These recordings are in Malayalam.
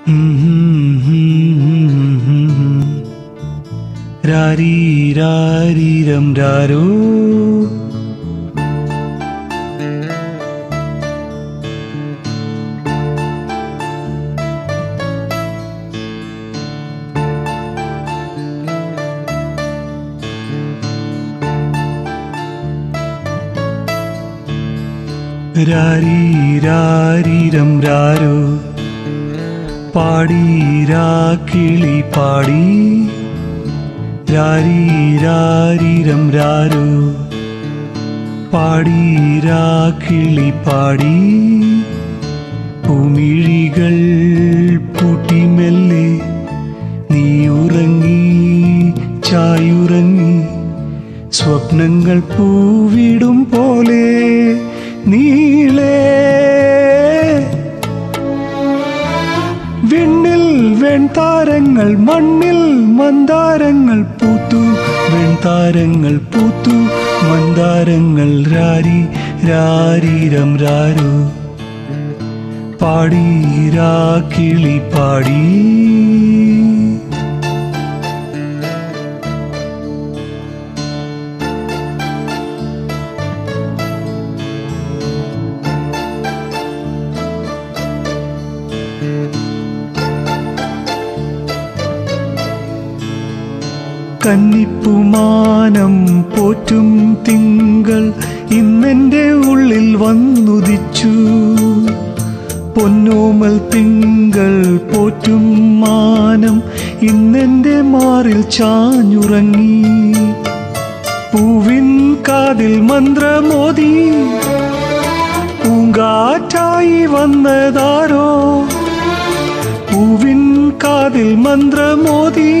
രാരീ രാരീരം രാരോ രാരീ രാരീരം രാരോ പാടി രാക്കിളി പാടി രാരീ രാരീരം രാരോ പാടി രാക്കിളി പാടി പൂമിഴികൾ പൂട്ടി മെല്ലെ നീ ഉറങ്ങി ചായുറങ്ങി സ്വപ്നങ്ങൾ പൂവിടും പോലെ നീളേ വിണ്ണിൽ വെൺതാരങ്ങൾ മണ്ണിൽ മന്ദാരങ്ങൾ പൂത്തു വെൺതാരങ്ങൾ പൂത്തു മന്ദാരങ്ങൾ രാരി രാരീരം രാരോ പാടി രാക്കിളി പാടി കന്നിപ്പുമാനം പോറ്റും തിങ്കൾ ഇന്നെൻ്റെ ഉള്ളിൽ വന്നുദിച്ചു പൊന്നോമൽ തിങ്കൾ പോറ്റും മാനം ഇന്നെൻ്റെ മാറിൽ ചാഞ്ഞുറങ്ങി പൂവിൻ കാതിൽ മന്ത്രമോദി പൂങ്കാറ്റായി വന്നതാരോ പൂവിൻ കാതിൽ മന്ത്രമോദി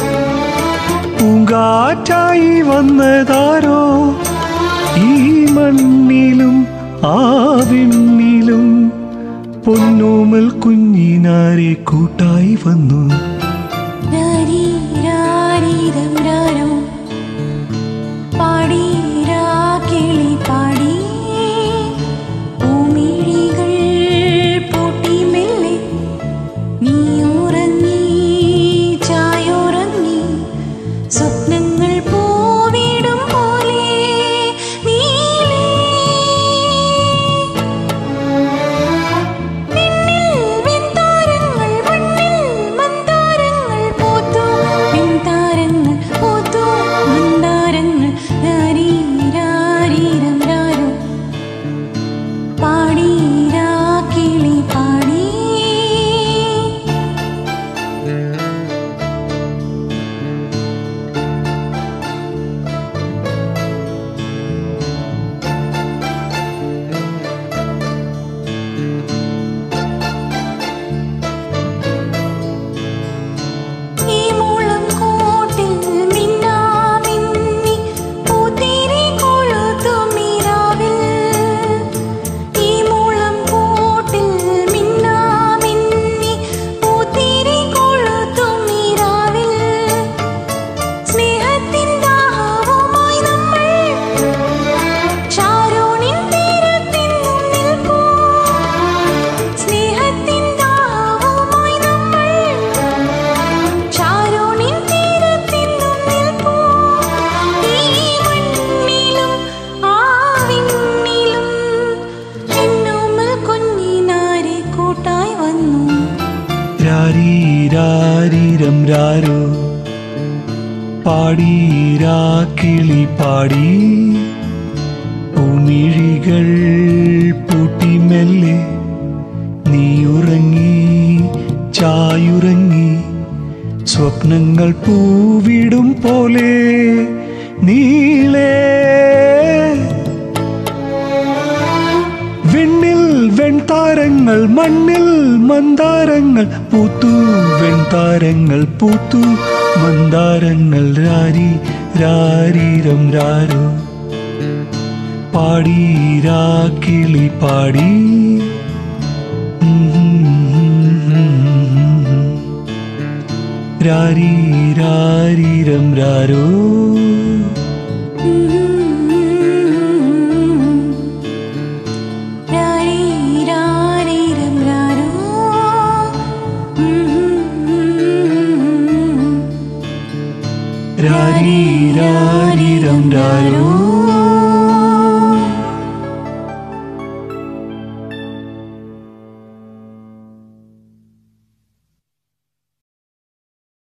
പൂങ്കാറ്റായി വന്നതാരോ ഈ മണ്ണിലും ആ വിണ്ണിലും പൊന്നോമൽ കുഞ്ഞിനാരെ കൂട്ടായി വന്നു രാരീ രാരീരം രാരോ പാടി രാക്കിളി പാടി പൂമിഴികൾ പൂട്ടി മെല്ലെ നീ ഉറങ്ങി ചായുറങ്ങി സ്വപ്നങ്ങൾ പൂവിടും പോലെ നീളേ വിണ്ണിൽ വെൺതാരങ്ങൾ മണ്ണിൽ മന്ദാരങ്ങൾ പൂത്തു വെൺതാരങ്ങൾ പൂത്തു മന്ദാരങ്ങൾ രാരീ രാരീരം രാരോ പാടി രാക്കിളി പാടി ഈ മൂളം കൂട്ടിൽ മിന്നാമിന്നി പൂത്തിരി കൊളുത്തും നിലാവിൽ ഈ മൂളം കൂട്ടിൽ മിന്നാമിന്നി പൂത്തിരി കൊളുത്തും നിലാവിൽ സ്നേഹത്തിൻ ദാഹവുമായി നമ്മൾ ഷാരോണിൻ തീരത്തെന്നും നിൽപ്പൂ സ്നേഹത്തിൻ ദാഹവുമായി നമ്മൾ ഷാരോണിൻ തീരത്തെന്നും നിൽപ്പൂ ഈ മണ്ണിലും ആ വിണ്ണിലും എന്നോമൽ കുഞ്ഞിനാരെ കൂട്ടായി വന്നു രാരീ രാരീരം രാരോ പാടി രാക്കിളി പാടി പൂമിഴികൾ പൂട്ടി മെല്ലെ നീ ഉറങ്ങി ചായുറങ്ങി സ്വപ്നങ്ങൾ പൂവിടും പോലെ നീളേ വിണ്ണിൽ വെൺതാരങ്ങൾ മണ്ണിൽ മന്ദാരങ്ങൾ പൂത്തു വെൺതാരങ്ങൾ പൂത്തു മന്ദാരങ്ങൾ രാരി രാരീരം രാരോ പാടി രാക്കിളി പാടി രാരീ രാരീരം രാരോ രാരീ രാരീരം രാരോ രാരീ രാരിരം രാരോ